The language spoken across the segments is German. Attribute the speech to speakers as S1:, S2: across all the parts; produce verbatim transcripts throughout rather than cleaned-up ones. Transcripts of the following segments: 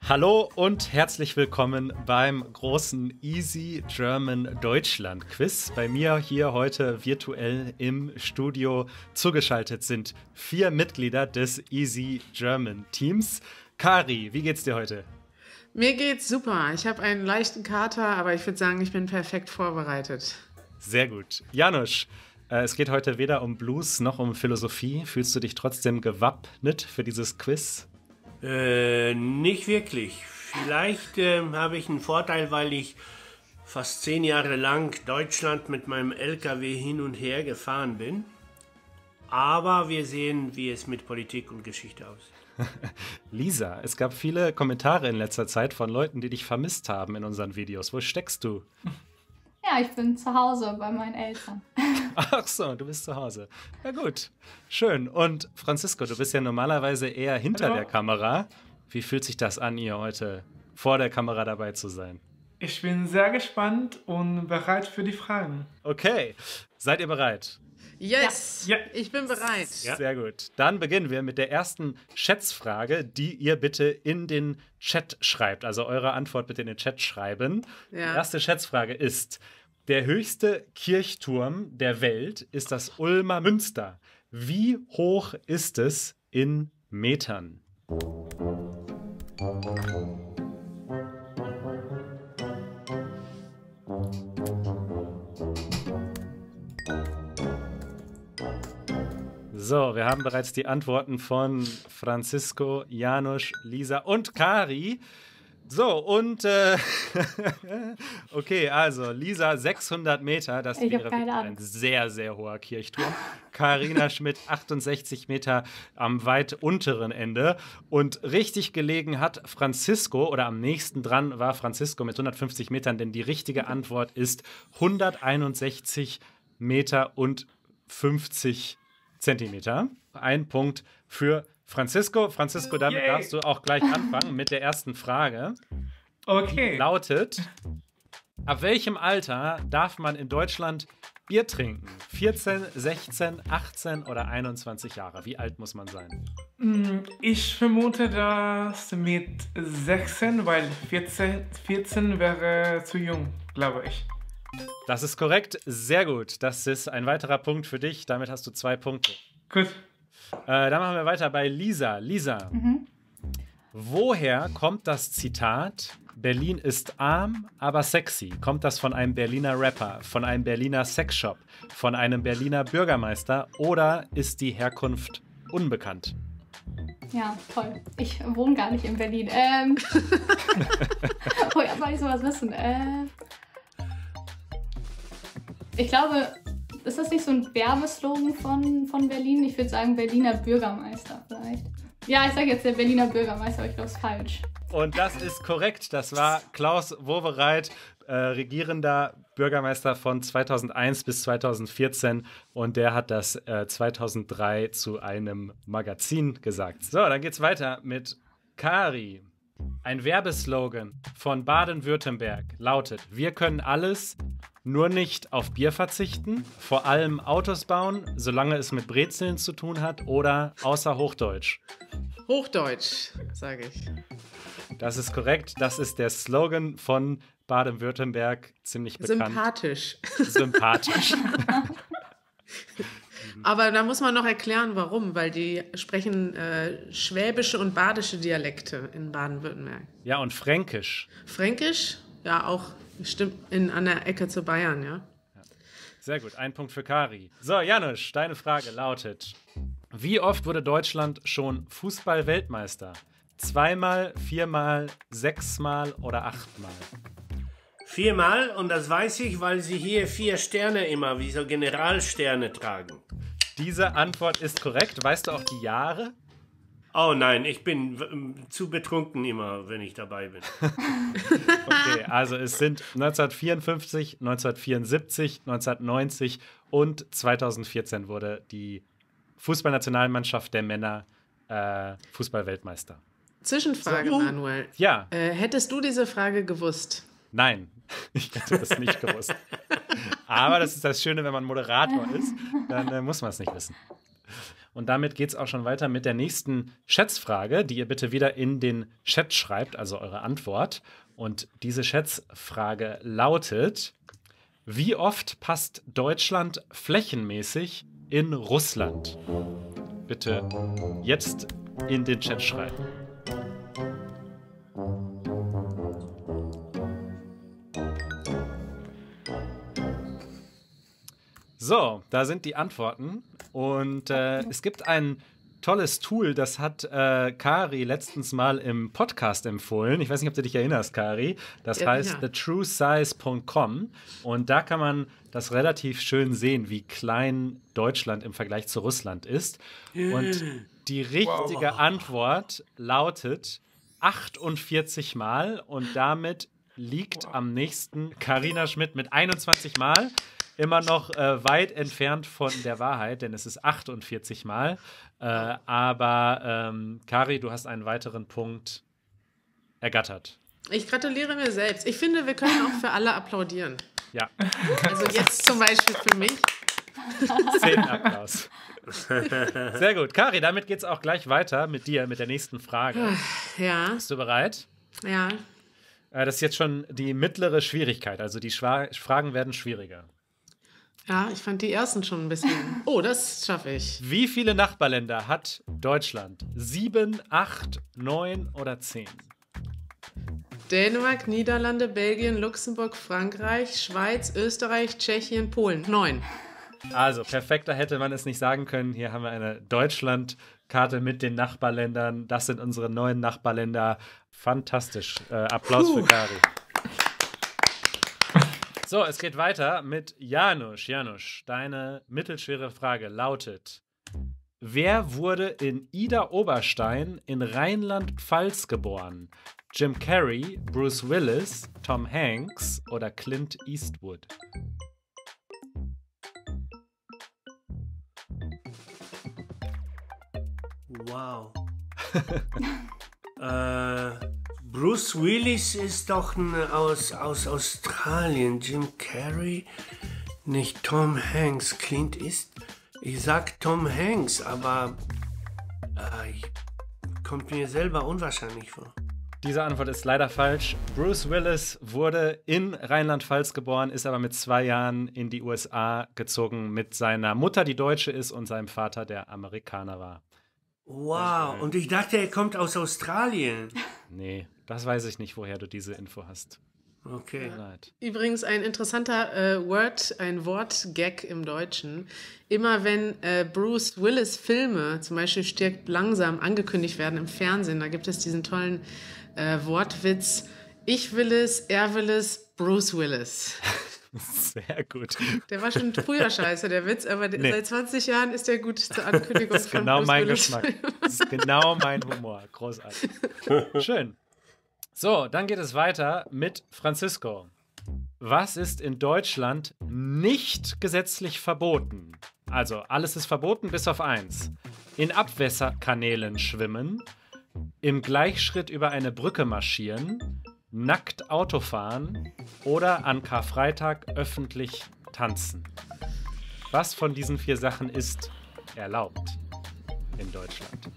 S1: Hallo und herzlich willkommen beim großen Easy German Deutschland Quiz. Bei mir hier heute virtuell im Studio zugeschaltet sind vier Mitglieder des Easy German Teams. Kari, wie geht's dir heute?
S2: Mir geht's super. Ich habe einen leichten Kater, aber ich würde sagen, ich bin perfekt vorbereitet.
S1: Sehr gut. Janusz, äh, es geht heute weder um Blues noch um Philosophie. Fühlst du dich trotzdem gewappnet für dieses Quiz?
S3: Äh, nicht wirklich. Vielleicht äh, habe ich einen Vorteil, weil ich fast zehn Jahre lang Deutschland mit meinem L K W hin und her gefahren bin. Aber wir sehen, wie es mit Politik und Geschichte aussieht.
S1: Lisa, es gab viele Kommentare in letzter Zeit von Leuten, die dich vermisst haben in unseren Videos. Wo steckst du?
S4: Ja, ich bin zu Hause bei meinen Eltern.
S1: Ach so, du bist zu Hause. Ja gut, schön. Und Francisco, du bist ja normalerweise eher hinter
S5: Hallo.
S1: der Kamera. Wie fühlt sich das an, hier heute vor der Kamera dabei zu sein?
S5: Ich bin sehr gespannt und bereit für die Fragen.
S1: Okay, seid ihr bereit?
S2: Yes,
S5: Ja.
S2: ich bin bereit.
S1: Ja. Sehr gut. Dann beginnen wir mit der ersten Schätzfrage, die ihr bitte in den Chat schreibt. Also eure Antwort bitte in den Chat schreiben.
S2: Ja.
S1: Die erste Schätzfrage ist: Der höchste Kirchturm der Welt ist das Ulmer Münster. Wie hoch ist es in Metern? So, wir haben bereits die Antworten von Francisco, Janusz, Lisa und Kari. So, und äh, okay, also Lisa sechshundert Meter, das
S4: Ich hab
S1: wäre
S4: keine
S1: wirklich
S4: Ahnung.
S1: ein sehr, sehr hoher Kirchturm. Carina Schmidt achtundsechzig Meter am weit unteren Ende. Und richtig gelegen hat Francisco, oder am nächsten dran war Francisco mit hundertfünfzig Metern, denn die richtige Antwort ist hunderteinundsechzig Meter und fünfzig Zentimeter. Ein Punkt für Francisco. Francisco, damit
S5: Yay.
S1: darfst du auch gleich anfangen mit der ersten Frage.
S5: Okay.
S1: Lautet: Ab welchem Alter darf man in Deutschland Bier trinken? vierzehn, sechzehn, achtzehn oder einundzwanzig Jahre? Wie alt muss man sein?
S5: Mm, Ich vermute das mit sechzehn, weil vierzehn, vierzehn wäre zu jung, glaube ich.
S1: Das ist korrekt. Sehr gut. Das ist ein weiterer Punkt für dich. Damit hast du zwei Punkte.
S5: Gut.
S1: Äh, dann machen wir weiter bei Lisa. Lisa,
S4: Mhm.
S1: woher kommt das Zitat: Berlin ist arm, aber sexy? Kommt das von einem Berliner Rapper, von einem Berliner Sexshop, von einem Berliner Bürgermeister oder ist die Herkunft unbekannt?
S4: Ja, toll. Ich wohne gar nicht in Berlin. Ähm. Woher soll ich sowas wissen? Äh. Ich glaube, ist das nicht so ein Werbeslogan von, von Berlin? Ich würde sagen Berliner Bürgermeister vielleicht. Ja, ich sage jetzt der Berliner Bürgermeister, aber ich glaube, es ist falsch.
S1: Und das ist korrekt. Das war Klaus Wowereit, äh, regierender Bürgermeister von zweitausendeins bis zweitausendvierzehn. Und der hat das äh, zweitausenddrei zu einem Magazin gesagt. So, dann geht's weiter mit Kari. Ein Werbeslogan von Baden-Württemberg lautet: Wir können alles, nur nicht auf Bier verzichten, vor allem Autos bauen, solange es mit Brezeln zu tun hat, oder außer Hochdeutsch.
S2: Hochdeutsch, sage ich.
S1: Das ist korrekt. Das ist der Slogan von Baden-Württemberg. Ziemlich bekannt.
S2: Sympathisch.
S1: Sympathisch.
S2: Aber da muss man noch erklären, warum, weil die sprechen äh, schwäbische und badische Dialekte in Baden-Württemberg.
S1: Ja, und Fränkisch.
S2: Fränkisch, ja auch, stimmt, in, an der Ecke zu Bayern, ja.
S1: Sehr gut. Ein Punkt für Kari. So, Janusz, deine Frage lautet: Wie oft wurde Deutschland schon Fußball-Weltmeister? Zweimal, viermal, sechsmal oder achtmal?
S3: Viermal, und das weiß ich, weil sie hier vier Sterne immer, wie so Generalsterne tragen.
S1: Diese Antwort ist korrekt. Weißt du auch die Jahre?
S3: Oh nein, ich bin w- zu betrunken immer, wenn ich dabei bin.
S1: Okay, also es sind neunzehnhundertvierundfünfzig, neunzehnhundertvierundsiebzig, neunzehnhundertneunzig und zweitausendvierzehn wurde die Fußballnationalmannschaft der Männer äh, Fußballweltmeister.
S2: Zwischenfrage,
S3: So.
S2: Manuel.
S1: Ja,
S2: Äh, hättest du diese Frage gewusst?
S1: nein, ich hätte das nicht gewusst. Aber das ist das Schöne, wenn man Moderator ist, dann äh, muss man es nicht wissen. Und damit geht es auch schon weiter mit der nächsten Schätzfrage, die ihr bitte wieder in den Chat schreibt, also eure Antwort. Und diese Schätzfrage lautet: Wie oft passt Deutschland flächenmäßig in Russland? Bitte jetzt in den Chat schreiben. So, da sind die Antworten. Und äh, es gibt ein tolles Tool, das hat äh, Kari letztens mal im Podcast empfohlen. Ich weiß nicht, ob du dich erinnerst, Kari. Das
S2: Ja,
S1: heißt
S2: ja.
S1: the true size Punkt com. Und da kann man das relativ schön sehen, wie klein Deutschland im Vergleich zu Russland ist. Und die richtige Antwort lautet achtundvierzig Mal. Und damit liegt am nächsten Carina Schmidt mit einundzwanzig Mal. Immer noch äh, weit entfernt von der Wahrheit, denn es ist achtundvierzig Mal. Äh, aber ähm, Kari, du hast einen weiteren Punkt ergattert.
S2: Ich gratuliere mir selbst. Ich finde, wir können auch für alle applaudieren.
S1: Ja,
S2: Also jetzt zum Beispiel für mich.
S1: zehn Applaus. Sehr gut. Kari, damit geht es auch gleich weiter mit dir, mit der nächsten Frage.
S2: Ja,
S1: Bist du bereit?
S2: ja.
S1: Äh, das ist jetzt schon die mittlere Schwierigkeit, also die Schwa Fragen werden schwieriger.
S2: Ja, ich fand die ersten schon ein bisschen. Oh, das schaffe ich.
S1: Wie viele Nachbarländer hat Deutschland? Sieben, acht, neun oder zehn?
S2: Dänemark, Niederlande, Belgien, Luxemburg, Frankreich, Schweiz, Österreich, Tschechien, Polen. Neun.
S1: Also, perfekter hätte man es nicht sagen können. Hier haben wir eine Deutschlandkarte mit den Nachbarländern. Das sind unsere neuen Nachbarländer. Fantastisch. Äh, Applaus
S2: Puh.
S1: für Kari. So, es geht weiter mit Janusz. Janusz, deine mittelschwere Frage lautet: Wer wurde in Ida-Oberstein in Rheinland-Pfalz geboren? Jim Carrey, Bruce Willis, Tom Hanks oder Clint Eastwood?
S3: Wow. äh, Bruce Willis ist doch ein, aus, aus Australien. Jim Carrey, nicht Tom Hanks. Clint ist. Ich sag Tom Hanks, aber äh, ich, kommt mir selber unwahrscheinlich vor.
S1: Diese Antwort ist leider falsch. Bruce Willis wurde in Rheinland-Pfalz geboren, ist aber mit zwei Jahren in die U S A gezogen mit seiner Mutter, die Deutsche ist, und seinem Vater, der Amerikaner war.
S3: Wow, und ich dachte, er kommt aus Australien.
S1: Nee, das weiß ich nicht, woher du diese Info hast.
S3: Okay.
S1: Leid.
S2: Übrigens ein interessanter äh, Word, ein Wortgag im Deutschen. Immer wenn äh, Bruce Willis Filme, zum Beispiel Stirbt langsam, angekündigt werden im Fernsehen, da gibt es diesen tollen äh, Wortwitz: Ich will es, er will es, Bruce Willis.
S1: Sehr gut.
S2: Der war schon früher scheiße, der Witz, aber
S1: Nee.
S2: seit zwanzig Jahren ist der gut zur Ankündigung
S1: Das ist
S2: von
S1: genau
S2: Bruce
S1: mein
S2: Willis.
S1: Geschmack. Das ist genau mein Humor. Großartig. Schön. So, dann geht es weiter mit Francisco. Was ist in Deutschland nicht gesetzlich verboten? Also, alles ist verboten bis auf eins. In Abwässerkanälen schwimmen, im Gleichschritt über eine Brücke marschieren, nackt Auto fahren oder an Karfreitag öffentlich tanzen. Was von diesen vier Sachen ist erlaubt in Deutschland?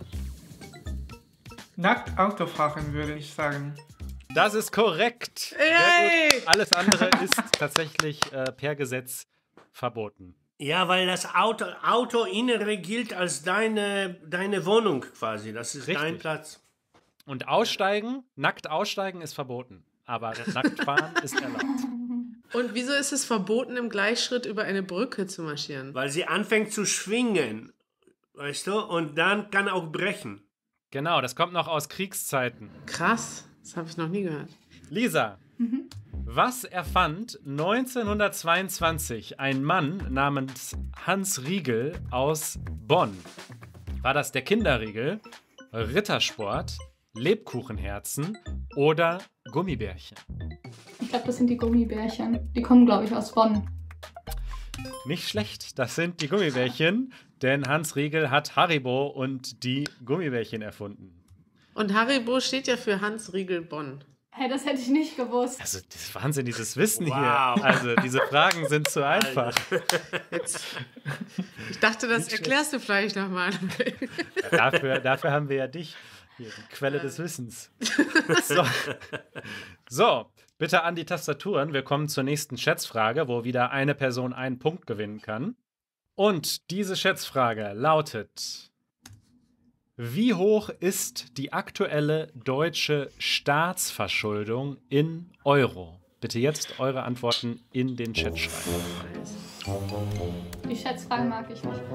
S5: Nackt Auto fahren, würde ich sagen.
S1: Das ist korrekt. Sehr
S2: Yay!
S1: gut. Alles andere ist tatsächlich äh, per Gesetz verboten.
S3: Ja, weil das Auto, Autoinnere gilt als deine, deine Wohnung quasi. Das ist
S1: Richtig.
S3: dein Platz.
S1: Und aussteigen, nackt aussteigen ist verboten. Aber nackt fahren ist erlaubt.
S2: Und wieso ist es verboten, im Gleichschritt über eine Brücke zu marschieren?
S3: Weil sie anfängt zu schwingen, weißt du, und dann kann auch brechen.
S1: Genau, das kommt noch aus Kriegszeiten.
S2: Krass, das habe ich noch nie gehört.
S1: Lisa, was erfand neunzehnhundertzweiundzwanzig ein Mann namens Hans Riegel aus Bonn? War das der Kinderriegel, Rittersport, Lebkuchenherzen oder Gummibärchen?
S4: Ich glaube, das sind die Gummibärchen. Die kommen, glaube ich, aus Bonn.
S1: Nicht schlecht, das sind die Gummibärchen, denn Hans Riegel hat Haribo und die Gummibärchen erfunden.
S2: Und Haribo steht ja für Hans Riegel Bonn.
S4: Hey, das hätte ich nicht gewusst.
S1: Also, das ist Wahnsinn, dieses Wissen
S3: Wow.
S1: hier. Also, diese Fragen sind zu einfach.
S2: Jetzt, ich dachte, das erklärst du vielleicht nochmal.
S1: Dafür, dafür haben wir ja dich. Hier, die Quelle des Wissens. So. So, bitte an die Tastaturen. Wir kommen zur nächsten Schätzfrage, wo wieder eine Person einen Punkt gewinnen kann. Und diese Schätzfrage lautet: Wie hoch ist die aktuelle deutsche Staatsverschuldung in Euro? Bitte jetzt eure Antworten in den Chat schreiben.
S4: Die Schätzfragen mag ich nicht.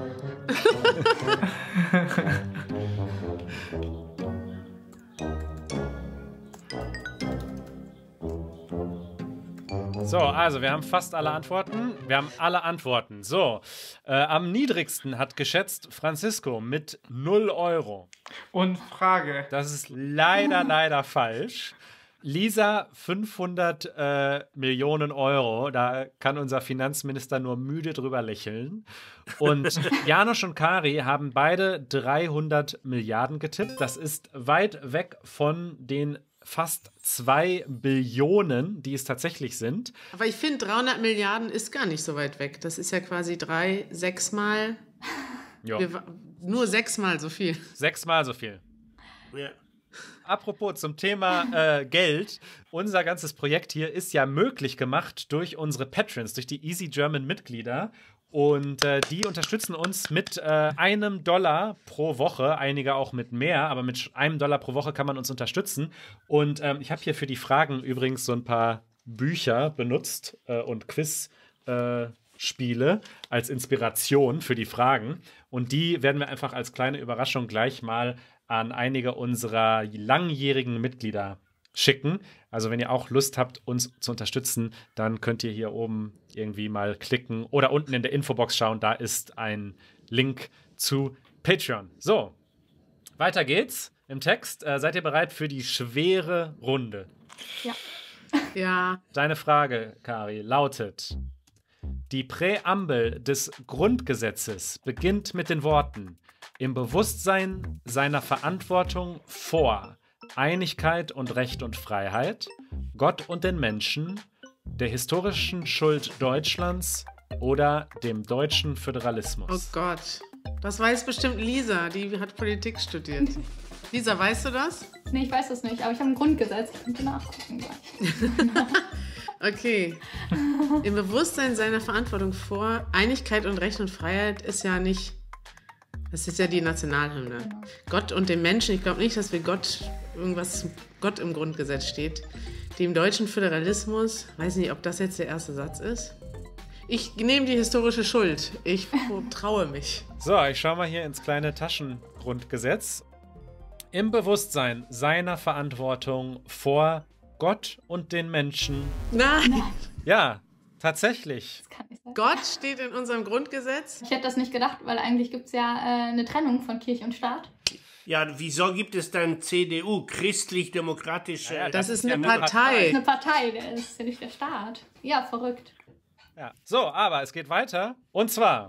S1: So, also wir haben fast alle Antworten. Wir haben alle Antworten. So, äh, am niedrigsten hat geschätzt Francisco mit null Euro.
S5: Und Frage.
S1: Das ist leider, leider falsch. Lisa, fünfhundert äh, Millionen Euro. Da kann unser Finanzminister nur müde drüber lächeln. Und Janusz und Kari haben beide dreihundert Milliarden getippt. Das ist weit weg von den fast zwei Billionen, die es tatsächlich sind.
S2: Aber ich finde, dreihundert Milliarden ist gar nicht so weit weg. Das ist ja quasi drei, sechsmal,
S1: Jo.
S2: wir, nur sechsmal so viel.
S1: Sechsmal so viel.
S3: Ja.
S1: Apropos zum Thema äh, Geld. Unser ganzes Projekt hier ist ja möglich gemacht durch unsere Patrons, durch die Easy German Mitglieder. Und äh, die unterstützen uns mit äh, einem Dollar pro Woche, einige auch mit mehr, aber mit einem Dollar pro Woche kann man uns unterstützen. Und ähm, ich habe hier für die Fragen übrigens so ein paar Bücher benutzt äh, und Quizspiele äh, als Inspiration für die Fragen. Und die werden wir einfach als kleine Überraschung gleich mal an einige unserer langjährigen Mitglieder schicken. Also wenn ihr auch Lust habt, uns zu unterstützen, dann könnt ihr hier oben irgendwie mal klicken oder unten in der Infobox schauen. Da ist ein Link zu Patreon. So, weiter geht's im Text. Äh, seid ihr bereit für die schwere Runde?
S4: Ja.
S2: Ja,
S1: Deine Frage, Kari, lautet: Die Präambel des Grundgesetzes beginnt mit den Worten: Im Bewusstsein seiner Verantwortung vor Einigkeit und Recht und Freiheit, Gott und den Menschen, der historischen Schuld Deutschlands oder dem deutschen Föderalismus.
S2: oh Gott. Das weiß bestimmt Lisa, die hat Politik studiert. Lisa, weißt du das?
S4: Nee, ich weiß das nicht, aber ich habe ein Grundgesetz. Ich könnte nachgucken gleich.
S2: Okay. Im Bewusstsein seiner Verantwortung vor Einigkeit und Recht und Freiheit ist ja nicht. Das ist ja die Nationalhymne.
S4: Genau.
S2: Gott und dem Menschen. Ich glaube nicht, dass wir Gott irgendwas Gott im Grundgesetz steht. Dem deutschen Föderalismus. Weiß nicht, ob das jetzt der erste Satz ist. Ich nehme die historische Schuld. Ich traue mich.
S1: So, ich schaue mal hier ins kleine Taschengrundgesetz. Im Bewusstsein seiner Verantwortung vor Gott und den Menschen.
S2: Nein.
S1: Ja, tatsächlich.
S4: Das kann nicht sein.
S2: Gott steht in unserem Grundgesetz.
S4: Ich hätte das nicht gedacht, weil eigentlich gibt es ja äh, eine Trennung von Kirche und Staat.
S3: Ja, wieso gibt es dann C D U, christlich-demokratische?
S1: Ja,
S2: Das,
S1: Das
S2: ist
S1: ist
S2: eine
S1: ja eine
S4: Das
S2: Partei.
S4: ist eine Partei, der ist ja nicht der Staat. Ja, verrückt.
S1: Ja. So, aber es geht weiter. Und zwar: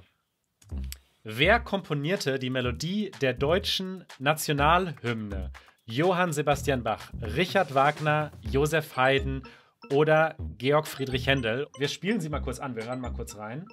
S1: Wer komponierte die Melodie der deutschen Nationalhymne? Johann Sebastian Bach, Richard Wagner, Joseph Haydn oder Georg Friedrich Händel? Wir spielen sie mal kurz an. Wir hören mal kurz rein.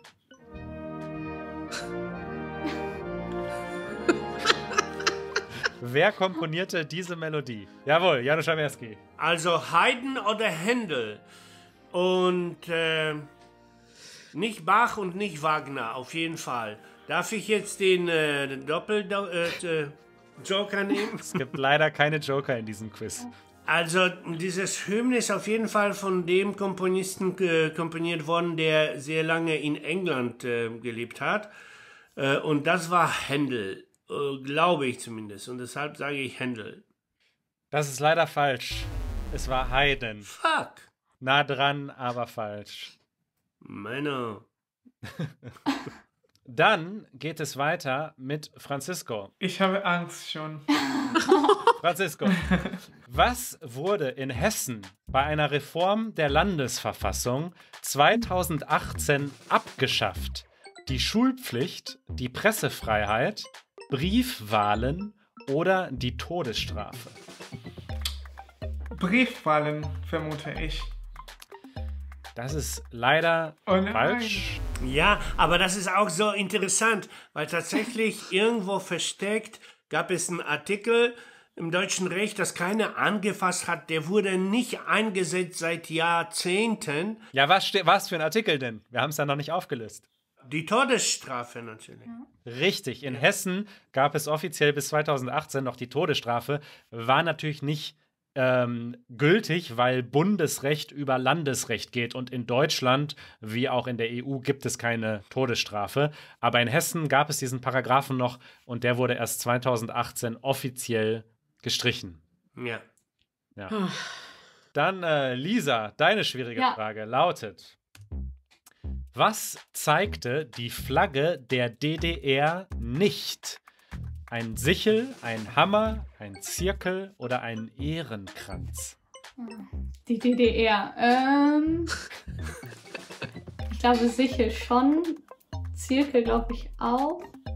S1: Wer komponierte diese Melodie? Jawohl, Janusz Schamerski.
S3: Also Haydn oder Händel. Und äh, nicht Bach und nicht Wagner, auf jeden Fall. Darf ich jetzt den äh, Doppel-Joker äh, nehmen?
S1: Es gibt leider keine Joker in diesem Quiz.
S3: Also dieses Hymne ist auf jeden Fall von dem Komponisten äh, komponiert worden, der sehr lange in England äh, gelebt hat. Äh, und das war Händel, äh, glaube ich zumindest. Und deshalb sage ich Händel.
S1: Das ist leider falsch. Es war Haydn.
S3: Fuck.
S1: Nah dran, aber falsch.
S3: Männer.
S1: Dann geht es weiter mit Francisco.
S5: Ich habe Angst schon.
S1: Francisco, was wurde in Hessen bei einer Reform der Landesverfassung zweitausendachtzehn abgeschafft? Die Schulpflicht, die Pressefreiheit, Briefwahlen oder die Todesstrafe?
S5: Briefwahlen, vermute ich.
S1: Das ist leider
S5: Oh nein.
S1: falsch.
S3: Ja, aber das ist auch so interessant, weil tatsächlich irgendwo versteckt gab es einen Artikel im deutschen Recht, das keiner angefasst hat. Der wurde nicht eingesetzt seit Jahrzehnten.
S1: Ja, was, ste- was für ein Artikel denn? Wir haben es ja noch nicht aufgelöst.
S3: Die Todesstrafe natürlich.
S1: Richtig, in Hessen gab es offiziell bis zweitausendachtzehn noch die Todesstrafe, war natürlich nicht ähm, gültig, weil Bundesrecht über Landesrecht geht und in Deutschland, wie auch in der E U, gibt es keine Todesstrafe. Aber in Hessen gab es diesen Paragraphen noch und der wurde erst zweitausendachtzehn offiziell gestrichen.
S3: Ja.
S1: Ja. Dann, äh, Lisa, deine schwierige
S4: Ja.
S1: Frage lautet: Was zeigte die Flagge der D D R nicht? Ein Sichel, ein Hammer, ein Zirkel oder ein Ehrenkranz?
S4: Die D D R. Ähm, ich glaube, Sichel schon. Zirkel glaube ich auch.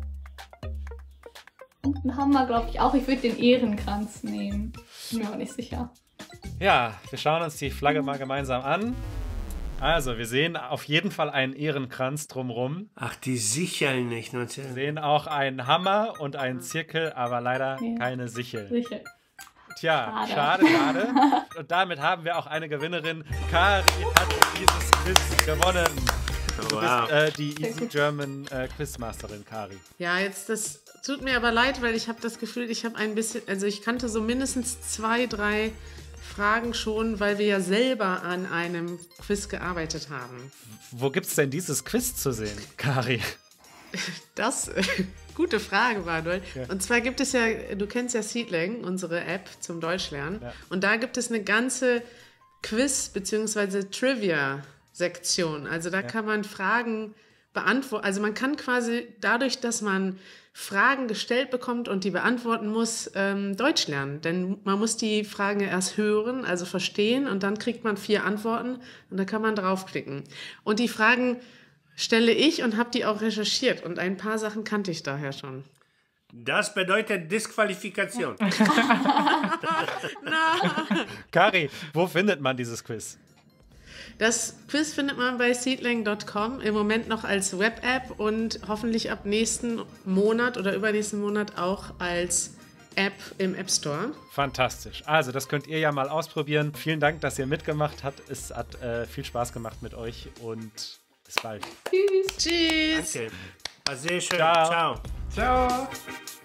S4: Und einen Hammer glaube ich auch. Ich würde den Ehrenkranz nehmen. Bin mir aber nicht sicher.
S1: Ja, wir schauen uns die Flagge mal gemeinsam an. Also, wir sehen auf jeden Fall einen Ehrenkranz drumrum.
S3: Ach, die Sicheln nicht.
S1: Wir
S3: natürlich.
S1: sehen auch einen Hammer und einen Zirkel, aber leider
S4: Ja.
S1: keine Sichel.
S4: Sichel.
S1: Tja,
S4: Schade.
S1: schade, schade. Und damit haben wir auch eine Gewinnerin. Kari hat dieses Quiz gewonnen. Du
S3: Wow.
S1: bist äh, die Easy German äh, Quizmasterin, Kari.
S2: Ja, jetzt das tut mir aber leid, weil ich habe das Gefühl, ich habe ein bisschen, also ich kannte so mindestens zwei, drei Fragen schon, weil wir ja selber an einem Quiz gearbeitet haben.
S1: Wo gibt's denn dieses Quiz zu sehen, Kari?
S2: Das, gute Frage, Manuel. Und zwar gibt es ja, du kennst ja Seedling, unsere App zum Deutschlernen.
S1: Ja.
S2: Und da gibt es eine ganze Quiz- bzw. Trivia-Sektion. Also da kann man Fragen beantworten. Also man kann quasi dadurch, dass man Fragen gestellt bekommt und die beantworten muss, ähm, Deutsch lernen. Denn man muss die Fragen ja erst hören, also verstehen, und dann kriegt man vier Antworten und da kann man draufklicken. Und die Fragen stelle ich und habe die auch recherchiert und ein paar Sachen kannte ich daher schon.
S3: Das bedeutet Disqualifikation.
S1: Kari, wo findet man dieses Quiz?
S2: Das Quiz findet man bei seedling Punkt com, im Moment noch als Web-App und hoffentlich ab nächsten Monat oder übernächsten Monat auch als App im App Store.
S1: Fantastisch. Also, das könnt ihr ja mal ausprobieren. Vielen Dank, dass ihr mitgemacht habt. Es hat äh, viel Spaß gemacht mit euch und bis bald.
S4: Tschüss.
S2: Tschüss!
S3: Okay. War sehr schön.
S1: Ciao.
S3: Ciao.
S5: Ciao.